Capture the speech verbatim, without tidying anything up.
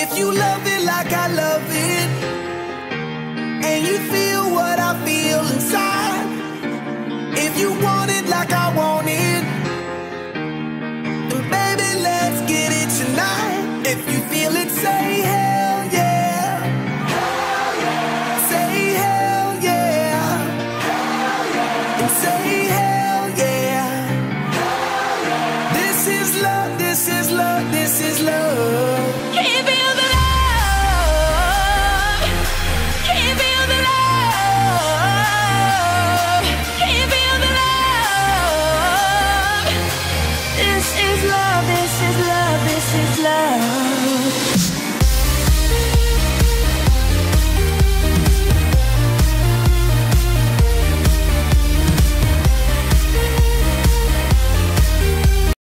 If you love it like I love it, and you feel what I feel inside, if you want it like I want it, then baby, let's get it tonight. If you feel it, say hey.